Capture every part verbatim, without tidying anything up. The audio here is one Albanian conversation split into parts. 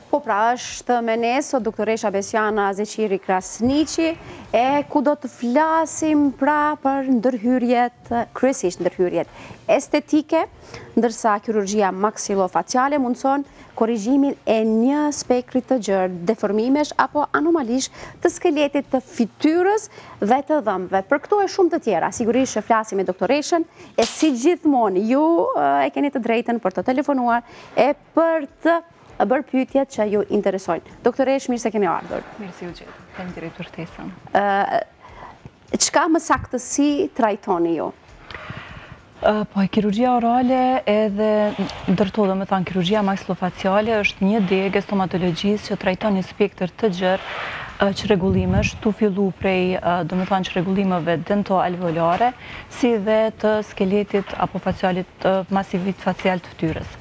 Po pra, është me ne sot doktoresha Besiana Zeqiri Krasniqi, e ku do të flasim pra për ndërhyrjet, kryesisht ndërhyrjet estetike, ndërsa kirurgjia maksilofaciale mundson korrigjimin e një spektrit të gjerë deformimesh apo anomalish të skeletit të fytyrës dhe të dhëmbëve. Për këto e shumë të tjera, sigurisht që flasim me doktoreshën, e si gjithmonë ju e keni të drejtën për të telefonuar e për të bërë pyetjet që ju interesojnë. Doktoresh, mirë se keni ardhur. Mirë si u gjetë, kem drejt për ftesën. Çka më saktësi trajtoni ju? Po, kirurgjia orale edhe ndërto, do me thanë, kirurgjia maksilofaciale është një degë e stomatologjisë që trajton një spektër të gjerë çrregullimesh, tu fillu prej, do me thanë, çrregullimeve dento-alveolare, si dhe të skeletit apo facialit, masivit facial të fytyrës.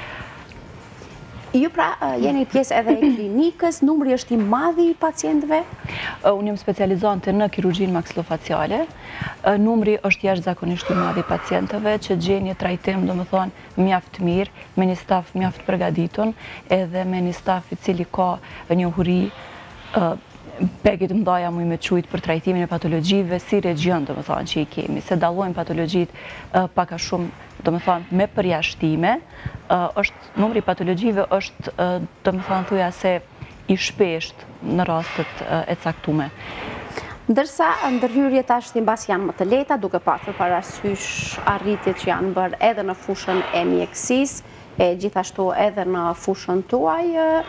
Ju pra jeni pjesë edhe e klinikës, numri është i madh i pacientëve? Unë jam specializante në kirurgjinë maksilofaciale. Numri është jashtëzakonisht i madh i pacientëve që gjejnë një trajtim, domethënë, mjaft mirë, me një staf mjaft përgatitur, edhe me një staf i cili ka njohuri pegit mdoja mu i me qujtë për trajtimin e patologjive si region, do më thonë, që i kemi. Se dalojnë patologjit paka shumë, do më thonë, me përjashtime, është, numri patologjive është, do më thonë, thuja se i shpesht në rastet e caktume. Ndërsa ndërhyrjet ashtë mbas janë më të leta, duke pasur parasysh arritjet që janë bërë edhe në fushën e mjekësisë, e gjithashtu edhe në fushën tuaj,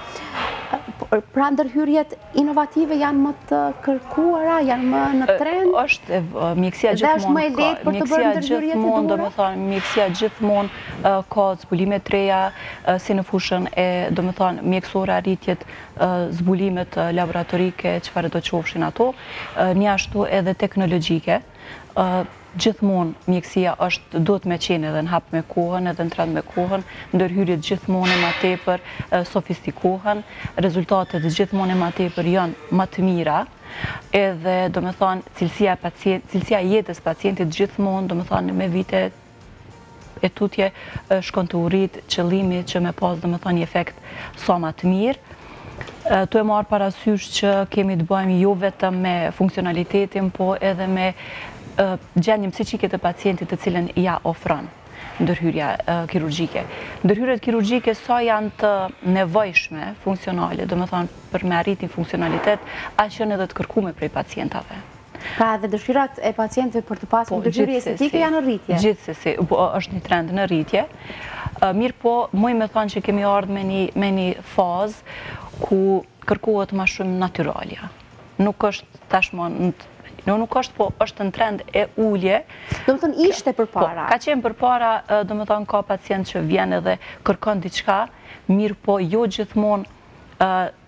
pra ndërhyrjet inovative janë më të kërkuara, janë më në trend? Është mjekësia gjithmonë. Dhe është më e lehtë për të bërë ndërhyrjet e Do duhura? me thonë, mjekësia gjithmonë ka zbulime të reja, si në fushën e, do me thonë, mjekësore arritjet, zbulimet laboratorike, çfarë do qofshin ato, një ashtu edhe teknologjike. Gjithmonë mjekësia është duhet me qenë edhe në hap me kohën, edhe në trend me kohën, ndërhyrjet gjithmonë e ma tepër sofistikohen, rezultatet gjithmonë e ma tepër janë më të mira, edhe do me thonë cilësia, pacient, cilësia jetës pacientit gjithmonë, do me thonë me vite e tutje shkon të urrit qëllimi që me pas, do me thonë, një efekt sa më të mirë. Tu e marë parasysh që kemi të bëjmë jo vetëm me funksionalitetin, po edhe me gjendje psiqike të pacientit të cilën ja ofron ndërhyrja kirurgjike. Ndërhyrjet kirurgjike sa janë të nevojshme, funksionale, do me thonë për me arritin funksionalitet, aq janë edhe të kërkume prej pacientave. Pra dhe dëshirat e pacientëve për të pasur ndërhyrje estetike janë në rritje? Gjithsesi, është një trend në rritje. Mirë po, muj me thonë që kemi ardhë me një fazë ku kërkohet ma shumë natyralja. Nuk është tashmon Në nuk është, po është në trend e ullje. Do më thënë ishte për para? Ka qenë për para, do më thënë ka pacient që vjen edhe kërkon diçka, mirë po jo gjithmonë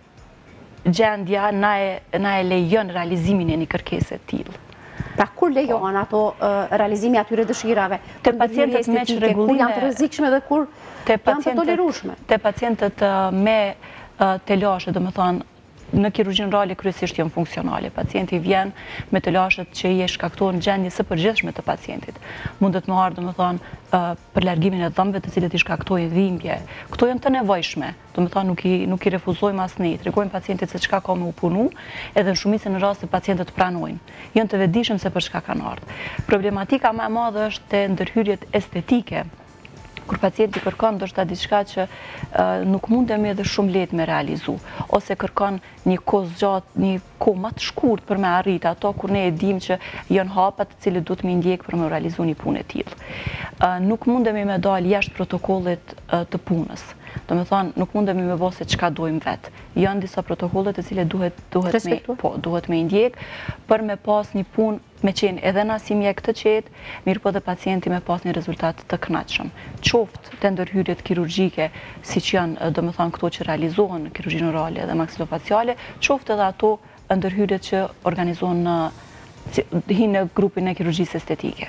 gjendja na e lejon realizimin e një kërkese t'ilë. Pra kur lejon ato realizimi atyre dëshirave? Te pacientët me çrregullime, kur janë të rrezikshme dhe kur janë të tolerueshme? Te pacientët me telashe, do më thënë, në kirurgjinë orale kryesisht janë funksionale. Pacienti vjen me të lashet që i e shkaktojnë gjendje së përgjithshme të pacientit. Mundet më ardhë, do më thonë, për largimin e dhëmbëve të cilët i shkaktojnë dhimbje. Këto janë të nevojshme, do më thonë, nuk i, nuk i refuzojmë asnjë. Tregojmë pacientit se çka ka me u punu, edhe në shumicën e raste pacientët pranojnë. Janë të vetëdijshëm se për çka kanë ardhur. Problematika më e madhe është te ndërhyrjet estetike, kur pacienti kërkon ndoshta diçka që nuk mundemi edhe shumë lehtë me realizu, ose kërkon një kohë gjatë, një kohë më të shkurt për me arrit ato kur ne e dim që janë hapa të cilët duhet me ndjek për me realizu një punë e tillë. Nuk mundemi me dalë jashtë protokollit të punës. Do me thonë, nuk mundemi me bose çka dojmë vetë. Janë disa protokollet të cilët duhet, duhet, me, po, duhet me ndjek për me pas një punë me qenë edhe na si mjek të qetë, mirë po dhe pacienti me pas një rezultat të kënaqshëm. Qoftë të ndërhyrjet kirurgjike, si që janë, do me thonë, këto që realizohen në kirurgjinë orale dhe maksilofaciale, qoftë edhe ato ndërhyrjet që organizohen në, hinë në grupin e kirurgjisë estetike.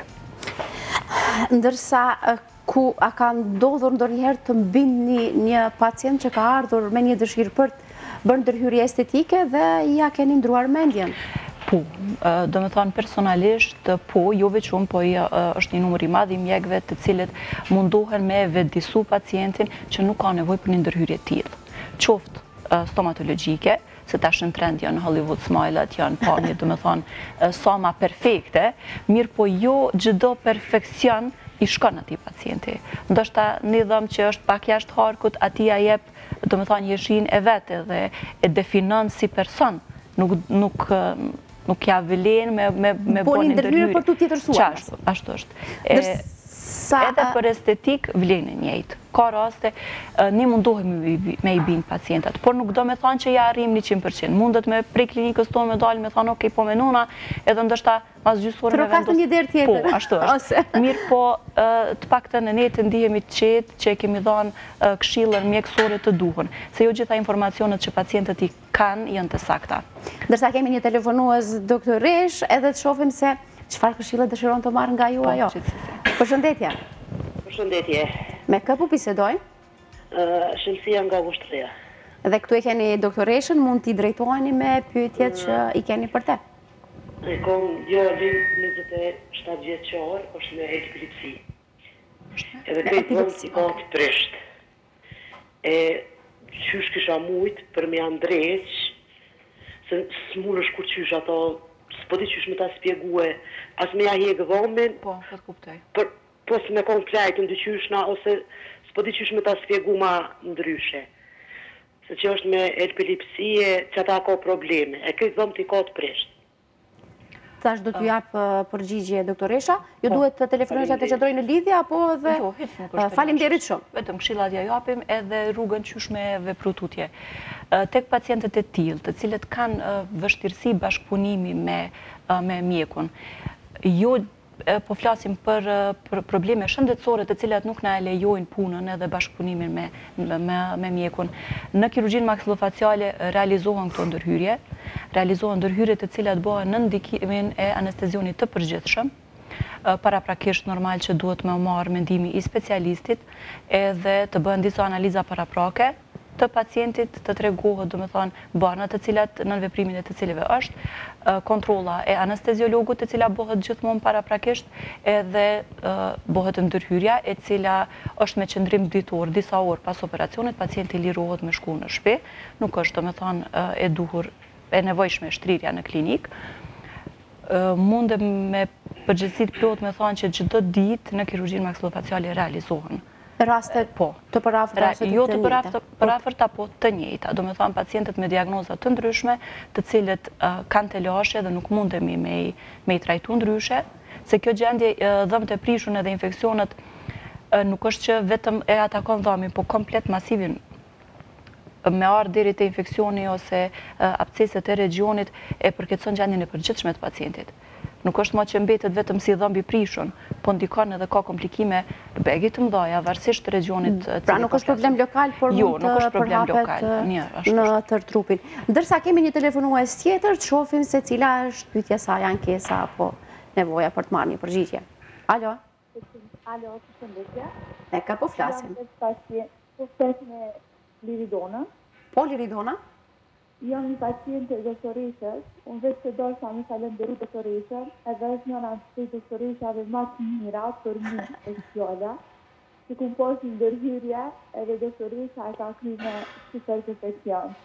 Ndërsa ku a ka ndodhur ndonjëherë të mbini një pacient që ka ardhur me një dëshirë për të bërë ndërhyrje estetike dhe ja keni ndruar mendjen? Po, do me thonë personalisht, po, jo veçun, po është një numër i madh i mjekëve të cilët mundohen me vetëdisu pacientin që nuk ka nevojë për një ndërhyrje të tillë. Qoftë stomatologjike, se tash në trend janë Hollywood smile-at, janë pamje, do me thonë, sa ma perfekte, mirë po jo çdo perfekcion i shkon atij pacienti. Ndoshta një dhëm që është pak jashtë harkut, atij ja jep, do me thonë, jeshin e vetë dhe e definon si person, nuk nuk nuk ja vlen me me me boni ndërhyrje për tu tjetërsuar. Ashtu, ashtu është. Edhe për estetik vlen e njëjtë. Ka raste ne mundohemi me i bind pacientat, por nuk do me thonë që ja arrim njëqind përqind. Mundet me prej klinikës tonë me dalë me thonë, ok, po me nuna, edhe ndoshta mas gjysore me vendos. Trokastë një derë tjetër. Po, ashtu është. Mirë po, të paktën në ne të ndihemi të qetë që kemi dhënë këshillën mjekësore të duhur, se jo gjitha informacionet që pacientët i kanë janë të sakta. Ndërsa kemi një telefonues doktoresh, edhe të shohim se çfarë këshille dëshiron të marrë nga ju ajo. Përshëndetje. Përshëndetje. Me kë po bisedojmë? Shëlsia nga Ushtria. Dhe këtu e keni doktoreshën, mund t'i drejtoheni me pyetjet që i keni për te. E kom djalin njëzet e shtatë vjeçar, është me epilepsi. Edhe këtë vënd si ka të prisht. E qysh kisha mujt për me andreq, se s'mun është kur qysh ato, s'po di qysh me ta spjegue, as me ja hegë dhomin, Po, po të kuptoj. për po se me kon plajtë në dyqyshna, ose s'po di qysh me ta spjegu ma ndryshe. Se që është me epilepsie, që ata ka probleme, e këtë dhëmë t'i ka të prisht. Tash do t'ju jap përgjigje doktoresha, ju duhet të telefonojnë që të qëndrojnë në lidhje, apo dhe faleminderit shumë. Vetëm këshillat ja japim edhe rrugën qysh me vepru tutje. Tek pacientët e tillë, të cilët kanë vështirësi bashkëpunimi me me mjekun, jo po flasim për probleme shëndetësore të cilat nuk na e lejojnë punën edhe bashkëpunimin me, me, me mjekun. Në kirurgjinë maksilofaciale realizohen këto ndërhyrje, realizohen ndërhyrje të cilat bëhen në ndikimin e anestezionit të përgjithshëm, paraprakisht normal që duhet me marrë mendimi i specialistit edhe të bëhen disa analiza paraprake të pacientit, të tregohet, do me thonë, banat të cilat në veprimin e të cilëve është, kontrolla e anesteziologut të cila bëhet gjithmonë paraprakisht, edhe bëhet ndërhyrja e cila është me qëndrim ditor, disa orë pas operacionit, pacienti lirohet me shku në shtëpi, nuk është, do me thonë, e duhur, e nevojshme shtrirja në klinik. Mundem me përgjithësit plot me thonë që çdo ditë në kirurgjinë maksilofaciale realizohen. Raste të përafërta ose të Jo të të përafërta, po të njëjta. Do me thonë pacientët me diagnozat të ndryshme, të cilët kanë telashe dhe nuk mundemi me i trajtu ndryshe, se kjo gjendje dhëmët e prishun edhe infekcionet nuk është që vetëm e atakon dhamin, po komplet masivin me ardhë deri të infekcioni ose absceset e regionit e përketson gjendjen e përgjithshme të pacientit. Nuk është ma që mbetet vetëm si dhëmbi prishun, po ndikon edhe ka komplikime begit të mdhaja, varësisht të regionit. Pra nuk është problem lokal, por mund të përhapet në tërë trupin. Ndërsa kemi një telefonues tjetër, të shohim se cila është pyetja saj, ankesa apo nevoja për të marrë një përgjigje. Alo? Alo, përshëndetje. E ka po flasim. Po flet me Liridona. Po, Liridona? Jam një pacient e doktoreshës, unë vetë që dorë sa më falenderu doktoreshën, edhe është njëra të doktoreshave ma të mira për mu e fjalla, që kumë posë një ndërhyrje edhe doktoresha e ka kry me super perfekcion.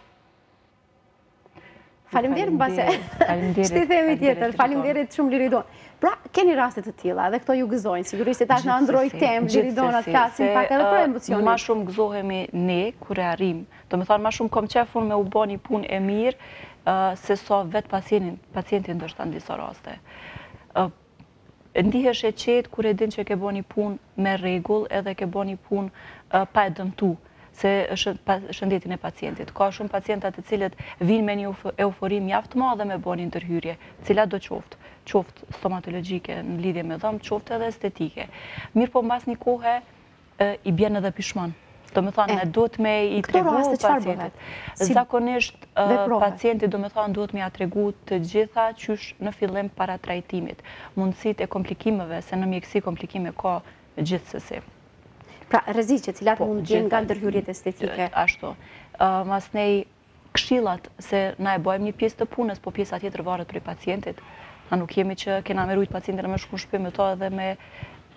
Falimderit mbase. Shti themi tjetër, falimderit shumë Liridon. Pra, keni rastet të tilla, dhe këto ju gëzojnë, sigurisht e tash në androj tem, Liridona të flasim pak edhe për emocionin. Ma shumë gëzohemi ne, kur e arrim, do me thonë ma shumë kom qefun me u bo një pun e mirë, se so vetë pacientin ndështë në disa raste. Ndihesh e qetë kur e din që ke bo një pun me regull, edhe ke bo një pun pa e dëmtu, se shëndetin e pacientit. Ka shumë pacientat të cilët vinë me një eufori mjaft madhe me bo një ndërhyrje, cila do qoftë, qoftë stomatologjike në lidhje me dhëmë, qoftë edhe estetike. Mirë po mbas një kohë i bjen edhe pishman. Do me thonë, ne duhet me i tregu pacientit. Zakonisht pacientit, do me thonë, duhet me ja tregu të gjitha qysh në fillim para trajtimit. Mundësit e komplikimeve, se në mjekësi komplikime ka gjithsesi. Pra, rreziqe, cilat mund gjenë nga ndërhyrjet estetike. Ashtu. Mas nej këshillat se na e bëjmë një pjesë të punës, po pjesa tjetër varet prej pacientit. Na nuk jemi që kena me rujt pacientin me shku në shtëpi me to edhe me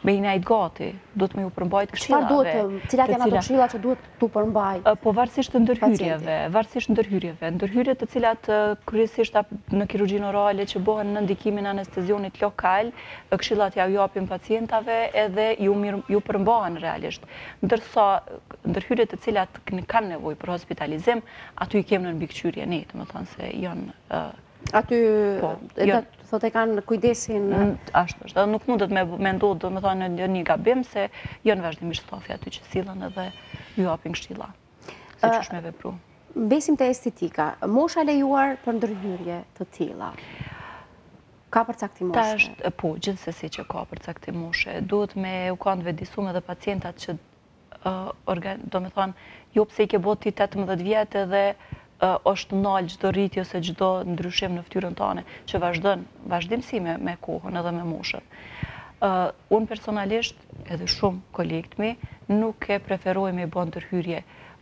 me i nejt gati, duhet me ju përmbajt Çfarë këshillave. duhet, cilat janë ato këshilla që duhet tu përmbaj? Po varësisht të ndërhyrjeve, varësisht ndërhyrjeve, ndërhyrje të cilat kryesisht në kirurgjinë orale që bëhen në ndikimin e anestezionit lokal, këshillat ja japin pacientave edhe ju ju përmbahen realisht. Ndërsa ndërhyrjet të cilat kanë nevojë për hospitalizim, aty i kemë në mbikëqyrje ne, domethënë se janë Aty, thotë e kanë kujdesin... Ashtu është, nuk mundet me ndodhë, do me thonë, në një gabim, se janë vazhdimisht stafi aty që sillen edhe ju japin këshilla, se që është me vepru. Besim të estetika, mosha lejuar për ndërhyrje të tilla? Ka përcaktim moshe? Po, gjithsesi që ka përcaktim moshe. Duhet me u kanë vetëdijsuar edhe pacientat që, do me thonë, jo pse i ke botë ti tetëmbëdhjetë vjetë edhe është nalë gjdo rritje ose gjdo ndryshim në ftyrën tane, që vazhdon, vazhdimsi me kohën edhe me moshën. Unë personalisht, edhe shumë kolegët mi, nuk e preferoj me i bën ndërhyrje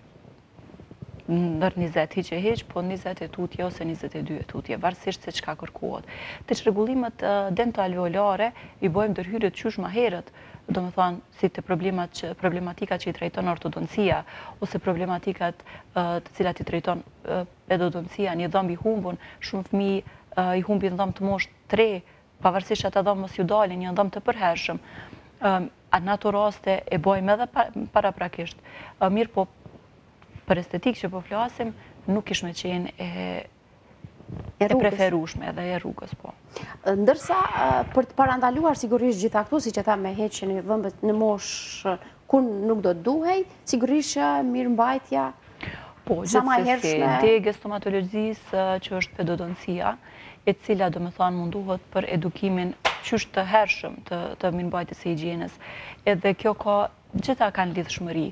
nër njëzet hiq e hiq, po njëzet e tutje ose njëzet e dy e tutje, varësisht se qka kërkohet. Të që regullimet dentalveolare i bojmë ndërhyrje të qysh ma herët, do me thonë, si të problematikat që i trajton ortodoncia, ose problematikat të cilat i trajton pedodoncija, një dhëmb i humbun, shumë fëmi i humbin dhëmb të moshë tre, pavarësisht ata dhëmb mos ju dalin, një dhëmb të përhershëm. Në ato raste e bojmë edhe paraprakisht. Mirë po, për estetik që po flasim, nuk ish me qenë e preferushme edhe e rrugës, po. Ndërsa, për të parandaluar sigurisht gjitha këtu, si që ta me heqen e dhëmbët në moshë kun nuk do të duhej, sigurisht mirë mbajtja sa ma hershme. Po, degë stomatologjisë që është pedodoncia, e cila do me thanë munduhet për edukimin qështë të hershëm të mirë mbajtjes e higjienës. Edhe kjo ka, gjitha kanë lidhshmëri.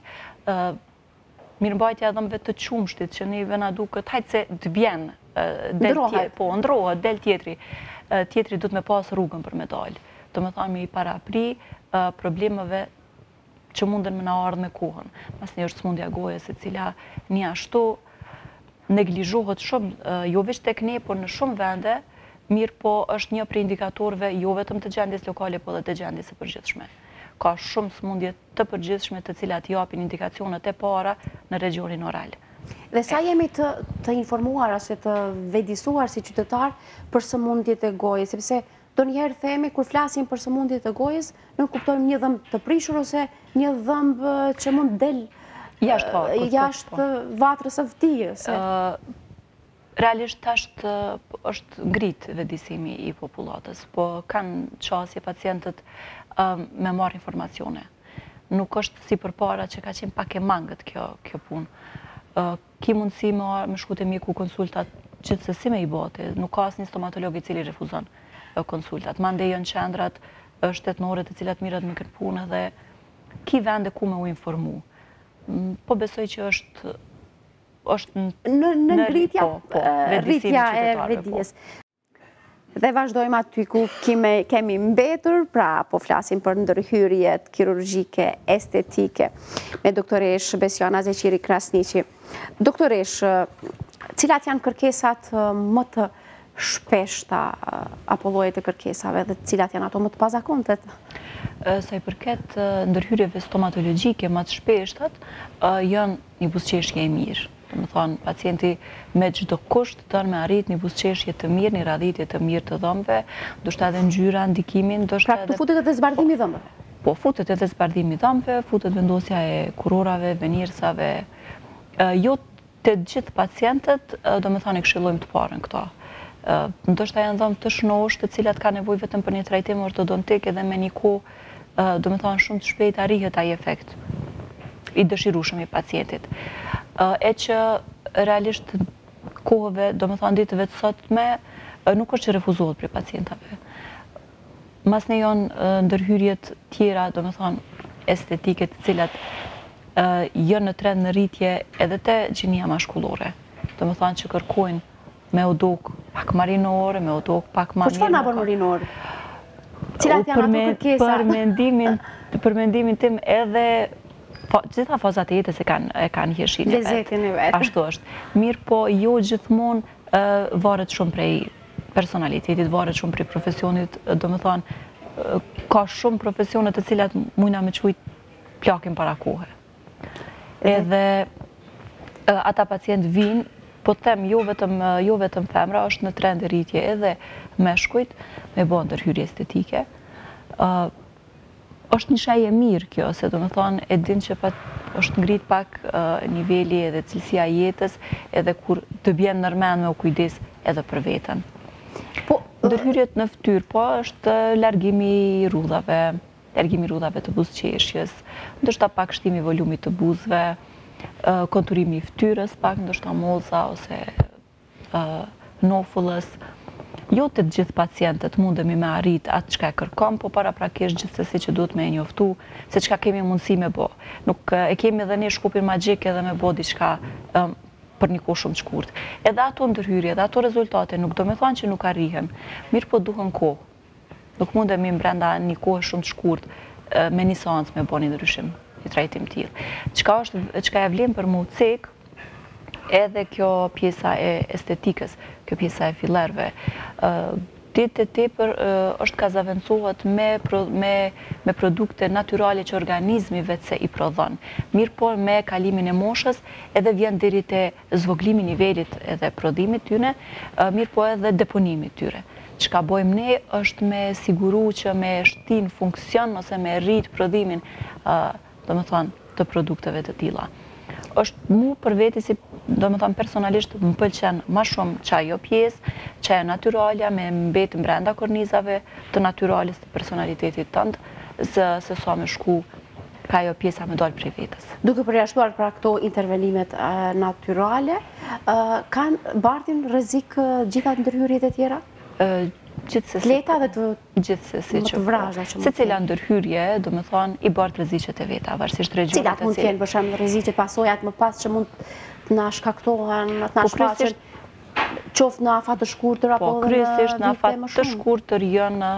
Mirë mbajtja e dhëmbëve të qumshtit, që neve na duket, hajtë se të bjenë, po, ndrohet, del tjetri. Tjetri du të me pas rrugën për me dalë. Do me thamë i parapri problemeve që munden me na ardhë me kohën. Mas një është smundja gojës, e cila një ashtu neglizhohet shumë, jo veç tek ne, por në shumë vende, mirë po është një prej indikatorve jo vetëm të gjendjes lokale, po dhe të gjendjes e përgjithshme. Ka shumë smundje të përgjithshme të cilat japin indikacionet e para në regionin oral. Dhe sa jemi të informuar ose të vetëdijsuar si qytetar për sëmundjet e gojës, sepse do njëherë themi, kur flasim për sëmundjet e gojës, nuk kuptojmë një dhëmb të prishur ose një dhëmb që mund del jashtë vatrës së fëtijës. Realisht është ngrit vetëdijsimi i popullatës, po kanë qasje pacientët me marrë informacione. Nuk është si përpara që ka qenë pak e mangët kjo punë. Ki mundësi me shkute mjeku konsultat gjithsesi me i bote, nuk ka asë një stomatolog i cili refuzon konsultat. Mande janë qendrat shtetënore të cilat mirat me këtë punë dhe ki vende ku me u informu. Po besoj që është në ngritja e vetëdijes. Dhe vazhdojmë aty ku kemi mbetur, pra po flasim për ndërhyrjet kirurgjike, estetike, me doktoresh Besiana Zeqiri Krasniqi. Doktoresh, cilat janë kërkesat më të shpeshta apo llojet e kërkesave dhe cilat janë ato më të pazakontet? Sa i përket ndërhyrjeve stomatologjike më të shpeshtat, janë një buzëqeshje e mirë. Të më thonë, pacienti me çdo kusht të me arrit një buzëqeshje të mirë, një radhitje të mirë të dhëmbëve, ndoshta edhe ngjyra, ndikimin, ndoshta edhe... Pra, të futet edhe zbardhimi i dhëmbëve? Po, futet edhe zbardhimi i dhëmbëve, futet vendosja e kurorave, venirsave. Jo të gjithë pacientët, do me thonë, i këshillojmë të parën këto. Ndoshta janë dhëmbë të shnosh, të cilat ka nevojë vetëm për një trajtim ortodontik edhe me një kohë, do me thonë, shumë të shpejt arrihet ai efekt i dëshirueshëm i pacientit. E që realisht kohëve, do me thonë ditëve të sotme, nuk është që refuzohet për pacientave. Mas ne janë ndërhyrjet tjera, do me thonë estetike të cilat janë në trend në rritje edhe te gjinia mashkullore. Do me thonë që kërkojnë me udok pak marinore, me udok pak ma mirë. Po çfarë na bën marinore? Cilat janë ato kërkesa? Për mendimin tim edhe gjitha fazat e jetës e kanë hirshin e vetë. Lezetin e vetë. Ashtu është. Mirë po, jo gjithmonë varet shumë prej personalitetit, varet shumë prej profesionit, do me thonë, ka shumë profesionet të cilat mujna me quajt plakin para kohe. Edhe ata pacient vinë, po të them, jo vetëm, jo vetëm femra, është në trend e rritje edhe meshkujt me bo ndërhyrje estetike. Uh, është një shaj e mirë kjo, se do me thonë e din që pat, është ngrit pak uh, niveli edhe cilësia jetës, edhe kur të bjen nërmen me u kujdes edhe për veten. Po, ndërhyrjet në fytyrë, po është largimi i rrudhave, largimi i rrudhave të buzëqeshjes, ndoshta pak shtimi i volumit të buzëve, konturimi i fytyrës, pak ndoshta moza ose uh, nofullës. Jo të gjithë pacientët mundemi me arrit atë çka e kërkom, po paraprakisht gjithsesi që duhet me e njoftu se çka kemi mundësi me bo. Nuk e kemi edhe një shkupin magjik edhe me bo diçka um, për një kohë shumë të shkurtë. Edhe ato ndërhyrje, edhe ato rezultate nuk do me thonë që nuk arrihen, mirë po duhen kohë. Nuk mundemi brenda një kohë shumë të shkurtë uh, me një seancë me bo një ndryshim, një trajtim tillë. Çka është, çka e vlen për mu cek, edhe kjo pjesa e estetikës, kjo pjesa e fillerve. Ditë e tepër është ka zavencohet me, me, me produkte natyrale që organizmi vetëse i prodhon. Mirë po me kalimin e moshës edhe vjen deri te zvoglimi nivelit edhe prodhimit tyne, mirë po edhe deponimit tyre. Çka bojmë ne është me siguru që me shtin funksion ose me rrit prodhimin do me thonë, të produkteve të tilla. Është mu për veti si, do me thonë personalisht, më pëlqen ma shumë që ajo pjesë, që ajo natyralja, me mbet brenda kornizave të natyralis të personalitetit tëndë, se, se sa me shku ka ajo pjesa me dalë prej vetës. Duke përjashtuar pra këto intervenimet uh, natyrale, uh, kanë bardhin rrezik uh, gjitha ndërhyrjet e tjera? Uh, Gjithsesi, Leta dhe të, gjithsesi të vrazha që se cila ndërhyrje, do me thonë, i bardh rreziqet e veta, varësisht regionet e cilat. Cilat mund të jenë, për shembull, rreziqet pasojat më pas që mund të na shkaktohen, të na shfaqen qoftë në afat të shkurtër apo në vite më shumë. Po, kryesisht në afat të shkurtër janë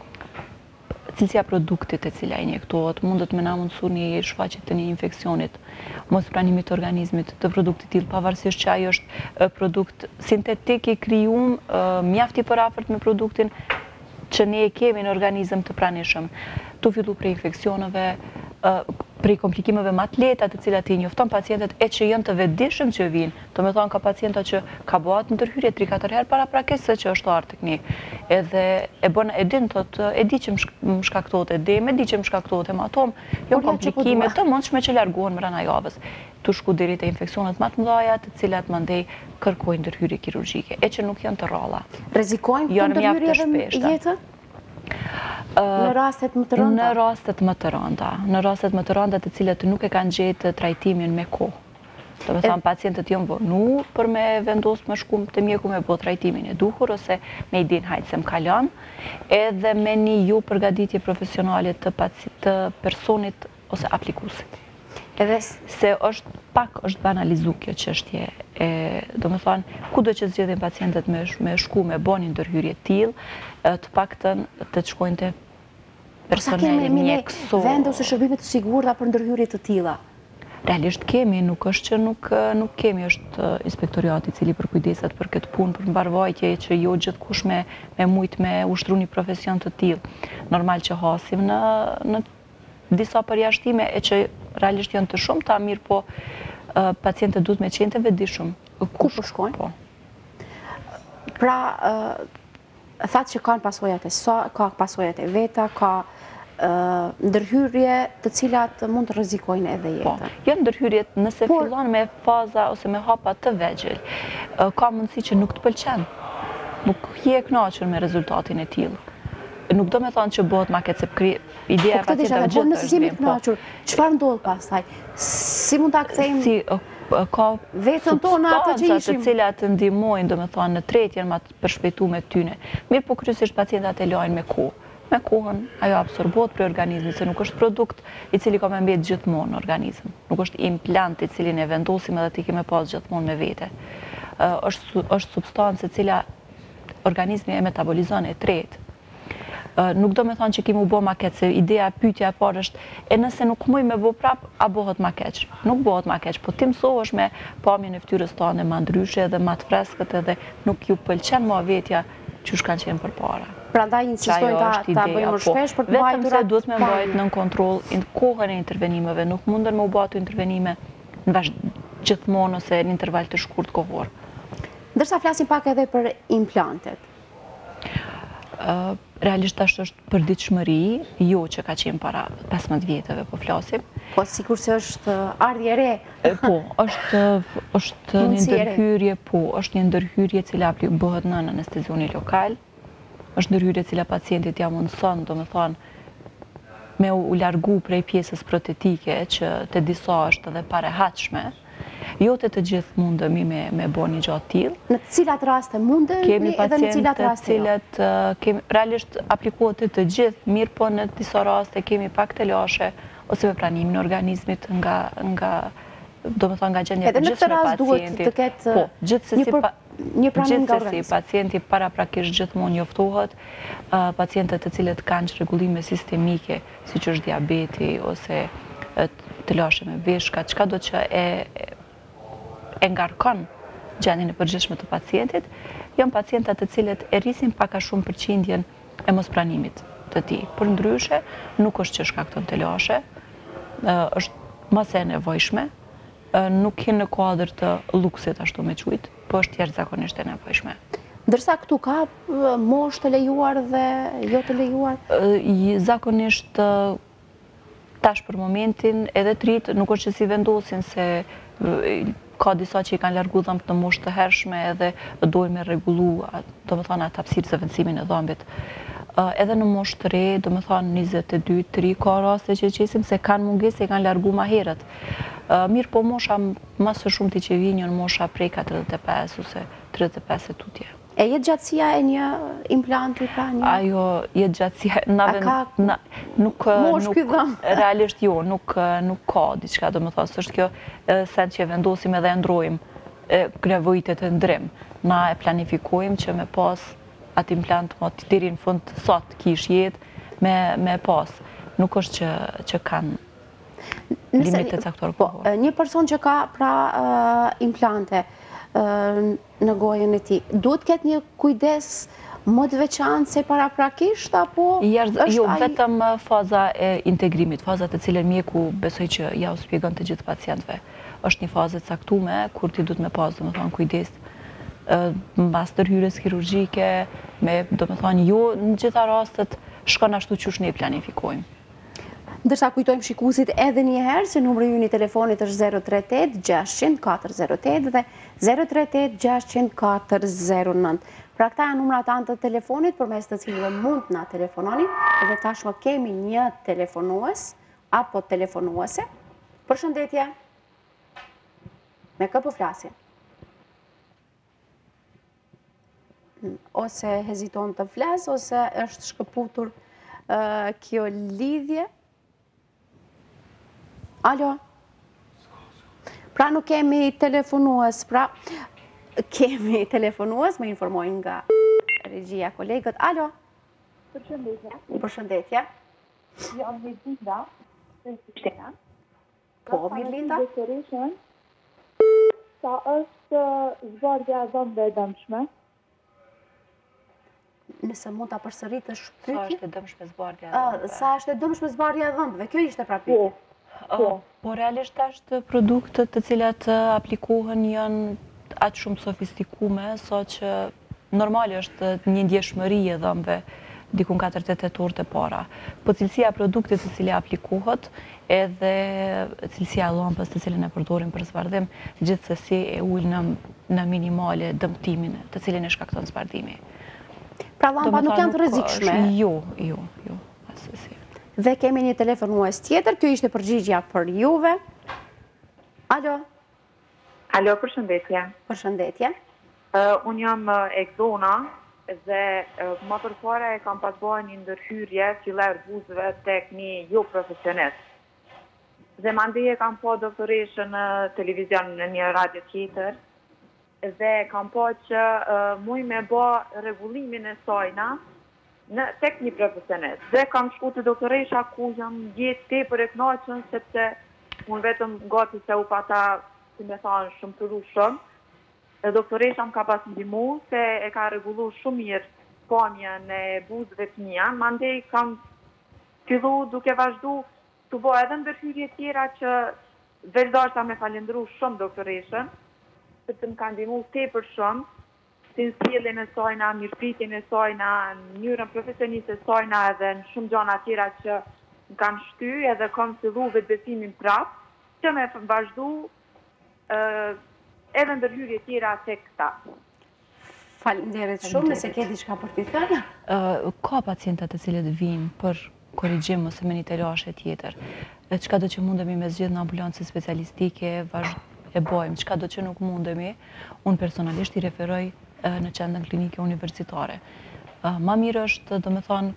cilësia produktit e cila injektohet, mundet me na mundësu një shfaqje të një infeksionit, mos pranimit të organizmit të produktit tillë, pavarësisht që ajo është produkt sintetik i krijuar mjaft i përafërt me produktin që ne e kemi në organizëm të pranishëm. Tu fillu prej infeksioneve, prej komplikimeve më të lehta të cilat i njofton pacientët e që janë të vetëdijshëm që vinë. Do me thonë ka pacienta që ka bëhat ndërhyrje tri katër herë para prakisë që është art teknik. Edhe e bën e din thotë e di që më shkaktohet edem, e di që më shkaktohet hematom, jo komplikime të mundshme që largohen brenda javës. Tu shku deri te infeksionet më të mëdha, të cilat mandej kërkojnë ndërhyrje kirurgjike, e që nuk janë të rralla. Rrezikojnë këto ndërhyrje jetën? Në rastet më të rënda? Në rastet më të rënda. Në rastet më të rënda të cilat nuk e kanë gjetë trajtimin me kohë. Do me thonë pacientët janë vonu për me vendos me shkum të mjeku me bo trajtimin e duhur ose me i din hajtë se më kalon, edhe me një ju përgatitje profesionale të, të personit ose aplikusit. Edhe se është pak është banalizu kjo çështje, do me thonë, kudo që zgjedhin pacientët me, me shku me bo një ndërhyrje tillë, të paktën të të shkojnë të personeli mjekësor. Vende ose shërbime të sigurta për ndërhyrje të tilla? Realisht kemi, nuk është që nuk, nuk kemi, është inspektoriati i cili përkujdeset për këtë punë, për mbarvajtje që jo gjithkush me, me mujt me ushtru një profesion të tillë. Normal që hasim në, në disa përjashtime e që realisht janë të shumë ta mirë, po uh, pacientët duhet me qenë të vetëdijshëm. Ku po shkojnë? Po. Pra, uh, thatë që kanë pasojat e sa, ka pasojat e veta, ka uh, ndërhyrje të cilat mund të rrezikojnë edhe jetën. Po, janë ndërhyrjet nëse Por, fillon me faza ose me hapa të vegjël, uh, ka mundësi që nuk të pëlqen. Nuk je e kënaqur me rezultatin e tillë. Nuk do me thonë që bëhet ma këtë se kri... ideja e pacientëve gjithë është. Po nëse jemi të kënaqur, çfarë ndodh pastaj? Si mund ta kthejmë? Si ka vetën tonë ato që ishim, të cilat ndihmojnë, do me thonë, në tretjen ma të përshpejtu me tyne. Mirë po kryesisht pacientat e lajnë me kohë. Me kohën ajo absorbohet për organizmin, se nuk është produkt i cili ka me mbet gjithmonë në organizm. Nuk është implant i cili ne vendosim edhe ti keme pas gjithmonë me vete. Është është substancë e cila organizmi e metabolizon e tretë. Nuk do me thonë që kemi u bo ma keq, se ideja pyetja e parë është e nëse nuk muj me bo prap, a bohet ma keq? Nuk bohet ma keq, po ti mësohesh me pamjen e fytyrës tane ma ndryshe edhe ma të freskët edhe nuk ju pëlqen ma vetja që shkanë qenë për para. Pra ndaj insistojnë ta bëjmë më shpesh për të mbajtur vetëm se duhet me mbajt në kontroll në kohën e intervenimeve, nuk mundën me u batu intervenime në gjithmonë ose në interval të shkurt kohor. Ndërsa flasim pak edhe për implantet. Realisht ashtë është përditshmëri, jo që ka qenë para pesëmbëdhjetë vjetëve po flasim. Po sikur se është ardhje re. Po, është një ndërhyrje, po, është një ndërhyrje cila bëhet në anestezioni lokal, është ndërhyrje cila pacientit ja mundëson, do me thonë, me u largu prej pjesës protetike që të disa është edhe parehatshme, jo të të gjithë mundëmi me bo një gjatë tillë. Në të cilat raste mundëmi edhe në cilat raste jo? Kemi realisht aplikohet të të gjithë, mirë po në disa raste kemi pak të lashe ose me pranimin e organizmit nga, do me thonë, nga gjendja të gjithë me pacienti. Po, gjithsesi pacienti paraprakisht gjithmonë njoftohet, pacientët të cilët kanë çrregullime sistemike, siç është diabeti ose të lashe me veshka, çka do që e e ngarkon gjendjen e përgjithshme të pacientit, janë pacientat të cilët e rrisin pak a shumë përqindjen e mospranimit të tij. Për ndryshe, nuk është që shkakton të lashe, është mas e nevojshme, nuk hinë në kuadër të luksit ashtu me quajt, po është jashtëzakonisht e nevojshme. Ndërsa këtu ka moshë të lejuar dhe jo të lejuar? Zakonisht tash për momentin edhe të rritë nuk është që si vendosin se ka disa që i kanë largu dhëmbët në moshë të hershme edhe dojnë me rregullu, do me thonë, atë hapësirë zëvendësimin e dhëmbit. Edhe në moshë të re, do me thonë njëzet e dy, tri, ka raste që qesim se kanë mungesë e kanë largu ma herët. Mirë po mosha mas së shumë të që vinjën mosha prej katërdhjetë e pesë ose tridhjetë e pesë e tutje. E jetë gjatësia e një implanti pra një? Ajo, jetë gjatësia... A ka mosh ky dhëmbë? Realisht jo, nuk ka diçka, do më thonë, së është kjo sen që vendosim edhe ndrojmë nevojitet e ndrim. Na e planifikojmë që me pas atë implant më të deri në fund sot kish jetë me pas. Nuk është që kanë limitet caktuar kohor. Një person që ka pra implante në gojën e ti, duhet ketë një kujdes më të veçantë se paraprakisht, apo është jo, vetëm faza e integrimit, fazat e cilën mjeku besoj që ja u shpjegon të gjithë pacientëve. Është një fazë e caktuar kur ti duhet me pas, do me thonë, kujdes mbas ndërhyrjes kirurgjike, me, do me thonë, jo në gjitha rastet shkon ashtu që ne planifikojmë. Ndërsa kujtojmë shikuesit edhe një herë se numri ynë i telefonit është zero tre tetë gjashtë zero katër zero tetë dhe zero tre tetë gjashtë zero katër zero nëntë. Pra këta janë numrat anë të telefonit përmes të cilëve mund na telefononi, edhe tashmë kemi një telefonues apo telefonuese. Përshëndetje. Me kë po flasim? Ose heziton të flas ose është shkëputur kjo lidhje. Alo? Pra nuk kemi telefonues, pra kemi telefonues, me informojnë nga regjia kolegët. Alo? Përshëndetje. Përshëndetje. Jam Mirlinda. Po, Mirlinda? Sa është zbardhja e dhëmbëve e dëmshme? Nëse mund ta përsëritësh pyetjen. Sa është e dëmshme zbardhja e dhëmbëve? Sa është e dëmshme zbardhja e dhëmbëve? Kjo ishte pra pyetja. Po, realisht është produktet të cilat aplikohen janë atë shumë sofistikume, sa që normali është një ndjeshmëri e dhëmbëve dikun katërdhjetë e tetë orë të para. Po cilësia e produktit të cilë aplikohet edhe cilësia e llampës të cilën e përdorim për zbardhim, gjithsesi e ul në minimale dëmtimin të cilin e shkakton zbardhimi. Pra llampa nuk janë të rrezikshme? Jo, jo, jo, asesi. Dhe kemi një telefonues tjetër, kjo ishte përgjigja për juve. Alo? Alo, përshëndetje. Përshëndetje. Unë jam Ekzona dhe më përpara e kam pas bërë një ndërhyrje fillar buzëve tek një jo profesionist. Dhe mandej e kam po doktoreshën në televizion në një radio tjetër dhe kam po që muj me bë rregullimin e sajna në tek një profesionist. Dhe kam shku të doktoresha ku jam jetë tepër e kënaqur sepse unë vetëm gati se u pata, si me thanë, shumë të shumë. Dhe doktoresha më ka pas ndihmu se e ka rregullu shumë mirë pamjen e buzëve të mija, mandej kam fillu duke vazhdu të bo edhe ndërhyrje tjera që vazhdojshta me falendru shumë doktoreshën, sepse më kanë ndihmu tepër shumë, si në sjelljen e sajna, mirëpritjen e sajna, në mënyrën profesioniste e sajna edhe në shumë gjana tjera që më kanë shty edhe kam fillu vetbesimin prap, që me vazhdu uh, edhe ndërhyrje tjera tek këta. Faleminderit shumë, nëse ke diçka për t'i thënë? Uh, ka pacientat të cilët vinë për korrigjim ose me një telashe tjetër. Çka do që mundemi me zgjedhje në ambulancë specialistike, vazhd e bojmë. Çka do që nuk mundemi, unë personalisht i referoj uh, në qendrën klinike universitare. Uh, ma mirë është, do me thonë,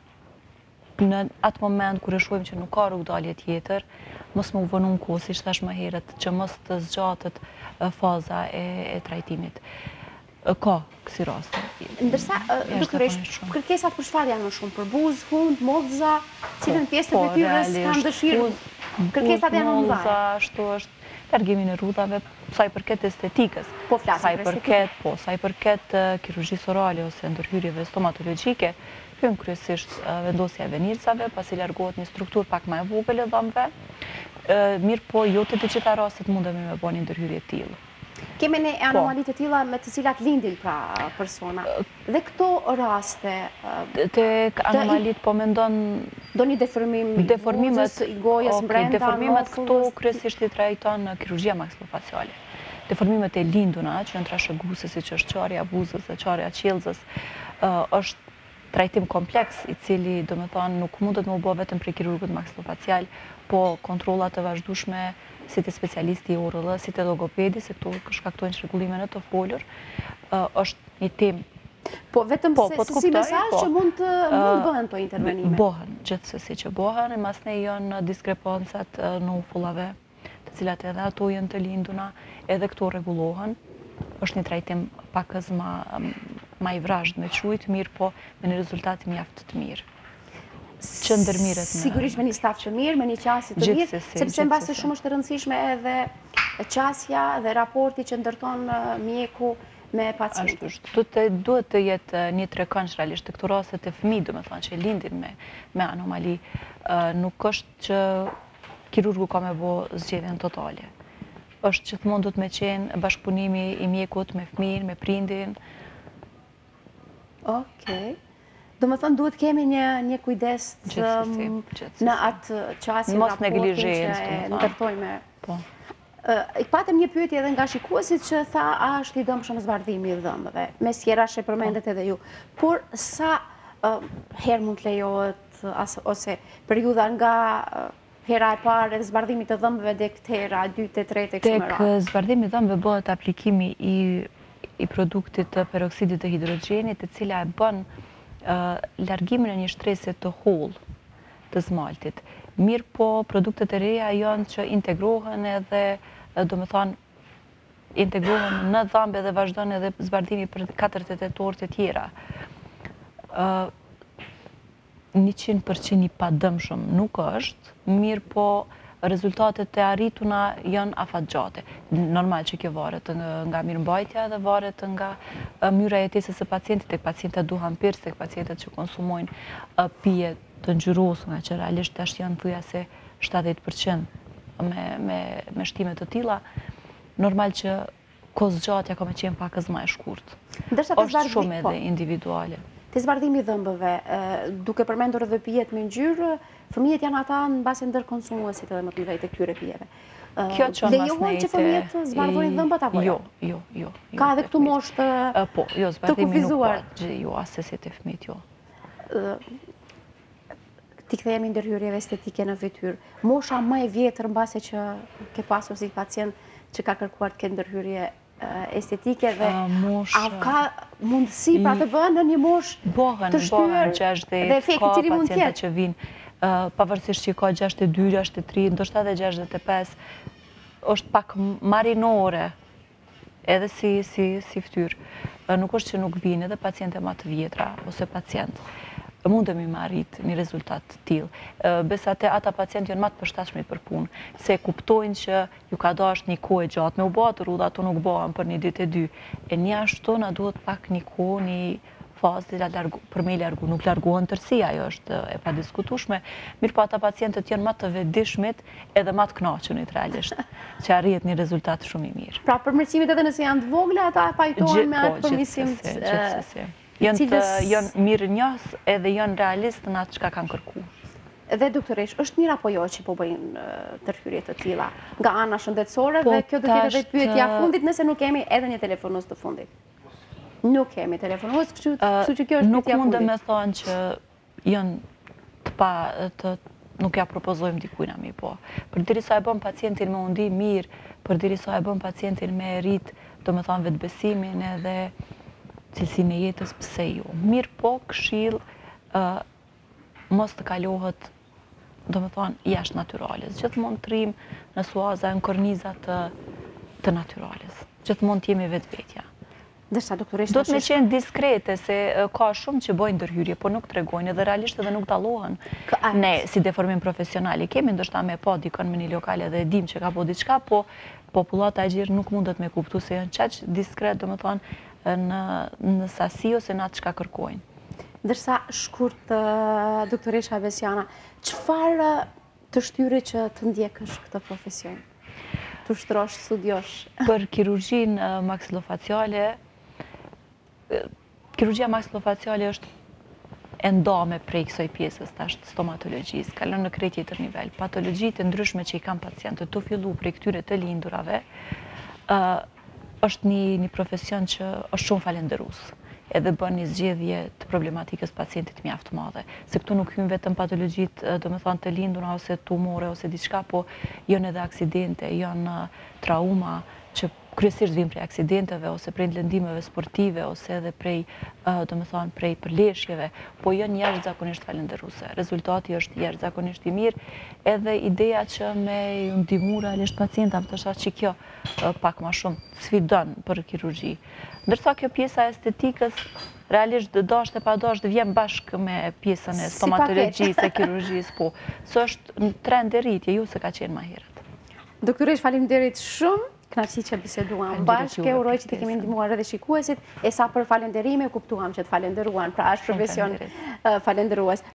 në atë moment kur e shohim që nuk ka rrugdalje tjetër, mos më vënu në kohë, si thash më herët, që mos të zgjatët uh, faza e, e trajtimit. Ka kësi raste. Ndërsa, doktoresh, kërkesat për çfarë janë më shumë? Për buzë, hund, mollza, cilën pjesë të detyrës kanë dëshirë? Kërkesat janë më mëdha. Mollza, ashtu është largimi në rrudhave, sa i përket estetikës. Po flasim për estetikën. Po, sa i përket kirurgjisë orale ose ndërhyrjeve stomatologjike, hyn kryesisht vendosja e venircave, pasi largohet një strukturë pak më e vogël e dhëmbëve. Mirë po, jo të të gjitha rastet mundemi me bëni ndërhyrje të tillë. Kemi ne anomalitë të tilla me të cilat lindin pra persona. Dhe këto raste... Tek anomalitë po mendon... Do një deformim i buzës, i gojës brenda, deformimet këto kryesisht i trajton kirurgjia maksilofaciale. Deformimet e linduna, që janë trashëguese, siç është qarja e buzës dhe qarja e qelzës, është trajtim kompleks i cili, domethënë, nuk mundet më u bë vetëm prej kirurgut maksilofacial, po kontrolla të vazhdueshme si të specialisti i U R L, si të logopedi, se këto shkaktojnë çrregullime në të folur, është një temë. Po vetëm se si mesazh që mund të bëhen këto intervenime. Bëhen, gjithsesi që bëhen, e mas ne janë diskrepancat në ufullave, të cilat edhe ato janë të linduna, edhe këto rregullohen. Është një trajtim pakës ma i vrazhd me qujt, mirë po me një rezultat mjaft të mirë. Që ndërmiret në... Sigurisht me një staf të mirë, me një qasje të mirë, sepse në base shumë është të rëndësishme edhe qasja dhe raporti që ndërton mjeku me pacientin. Duhet të jetë një trekëndsh realisht të këto rastet e fëmijë, do me thonë, që lindin me anomali. Nuk është që kirurgu ka me bo zgjedhjen totale. Është që të mundut me qenë bashkëpunimi i mjekut me fëmijën, me prindin. Okej. Do më thënë, duhet kemi një kujdes në atë qasin raportin që e ndërtojme. I patëm një pyetje edhe nga shikuesit që tha a është i dëmshëm zbardhimi i dhëmbëve. Me sjera që përmendet edhe ju. Por sa herë mund të lejohet, ose periudha nga hera e parë e zbardhimit të dhëmbëve dhe këtë hera, dytë e tretë e kështu me radhë? Tek zbardhimi i dhëmbëve bëhet aplikimi i produktit të peroksidit të hidrogenit, e cila e bën largimin e një shtrese të hollë të zmaltit. Mirë po, produktet e reja janë që integrohen edhe, do me thonë, integrohen në dhambe dhe vazhdojnë edhe zbardhimi për katër të tetë orë të tjera. njëqind përqind i padëmshëm nuk është, mirë po rezultatet e arrituna janë afat gjate. Normal që kjo varet nga mirëmbajtja dhe varet nga mënyra e jetesës së pacientit, tek pacientët duhan pirës, tek pacientët që konsumojnë pije të ngjyrosura, që realisht tash janë thujase shtatëdhjetë përqind me shtime të tilla. Normal që kozgjatja ka me qenë pakës më e shkurtë. Është shumë edhe individuale. Të zbardhimi dhëmbëve, duke përmendur edhe pijet me ngjyrë, fëmijët janë ata në base ndërkonsumuesit edhe më të mëdhej të këtyre pijeve. Lejohet që fëmijët të zbardhojnë dhëmbët apo jo? Jo, jo. Ka edhe këtu moshë të kufizuar? Po, jo, zbardhimi nuk ka, jo, asesit e fëmijët, jo. Ti kthehemi ndërhyrjeve estetike në fytyrë. Mosha më e vjetër mbase që ke pasur si pacient që ka kërkuar të ketë ndërhyrje estetike dhe a ka mundësi pra të bëhen në një moshë të shtyër dhe efekti cili mund tjetë? Që vinë, pavarësisht që ka gjashtëdhjetë e dy, gjashtëdhjetë e tre, ndoshta edhe gjashtëdhjetë e pesë, është pak marinore edhe si fytyrë. Nuk është që nuk vinë edhe paciente më të vjetra ose pacient. Mundemi me arrit një rezultat të tillë. Besate ata pacientë janë më të përshtatshëm për punë, se kuptojnë që ju ka dashur një kohë gjatë me u bë ato rrudha, ato nuk bëhen për një ditë e dy. E një ashtu na duhet pak një kohë, një fazë për me i largu, nuk larguon tërësia, ajo është e pa diskutushme, mirë po ata pacientët janë më të vetëdijshmit edhe më të kënaqur realisht, që arrihet një rezultat shumë i mirë. Pra përmirësimit edhe nëse janë të vogla, ata pajtohen me atë përmirësim të... Janë mirë njohës edhe janë realist në atë çka kanë kërkuar. Dhe doktoresh, është mirë apo jo që po bëjnë tërhyrje të tilla nga ana shëndetësore dhe kjo do të jetë edhe pyetja fundit nëse nuk kemi edhe një telefonues të fundit. Nuk kemi telefonues, kështu që kjo është pyetja fundit. Nuk mundem me thonë që janë të pa të nuk ja propozojmë dikujt mi po. Përderisa e bën pacientin me undi mirë, përderisa e bën pacientin me rrit, domethënë vetbesimin edhe cilësinë e jetës, pse jo. Mirë po, këshill mos të kalohet do më thonë, jashtë natyrales. Gjithmonë trim në suaza, në korniza të natyrales. Gjithmonë t'jemi vetë vetja. Do të me qenë diskrete, se ka shumë që bojnë ndërhyrje, po nuk të regojnë, edhe realisht edhe nuk dalohen. Ne, si deformim profesionali, kemi ndështa me po dikon me një lokale dhe dim që ka po diçka, po populata e gjirë nuk mundet me kuptu se janë qaq diskret, do më thonë, në sasi ose në atë që ka kërkojnë. Dërsa shkurt, doktoresha Abesiana, qëfar të shtyri që të ndjekësh këtë profesion? Të shtrosh, studiosh? Për kirurgjin maksilofaciale, kirurgjia maksilofaciale është endame prej kësoj pjesës, të ashtë stomatologjisë, kalon në krejt tjetër nivel. Patologjit e ndryshme që i kam pacientët, të fillu prej këtyre të lindurave, është një profesion që është shumë falenderus, edhe bën një zgjedhje të problematikës pacientit mjaft madhe. Se këtu nuk hynë vetëm patologjit, do me thonë të lindura, ose tumore, ose diçka, po janë edhe aksidente, janë trauma, që kryesisht vijnë prej aksidenteve, ose prej lëndimeve sportive, ose edhe prej, do me thonë, prej përleshjeve, po janë jashtë zakonisht falenderuse. Rezultati është jashtë zakonisht i mirë, edhe ideja që me ndihmu realisht pacientave, të shaqë që kjo pak ma shumë sfidon për kirurgji. Ndërsa kjo pjesa estetikës, realisht dhe dasht e pa dasht dhe vjen bashkë me pjesën e stomatologjisë e kirurgjisë, po, së është në trend e rritje, ju se ka qenë ma herët. Doktoresh, faleminderit shumë, kënaqësi që biseduam bashkë, uroj që të kemi ndihmuar edhe shikuesit, e sa për falenderime, kuptuam që të falenderuan, pra është profesion falenderues.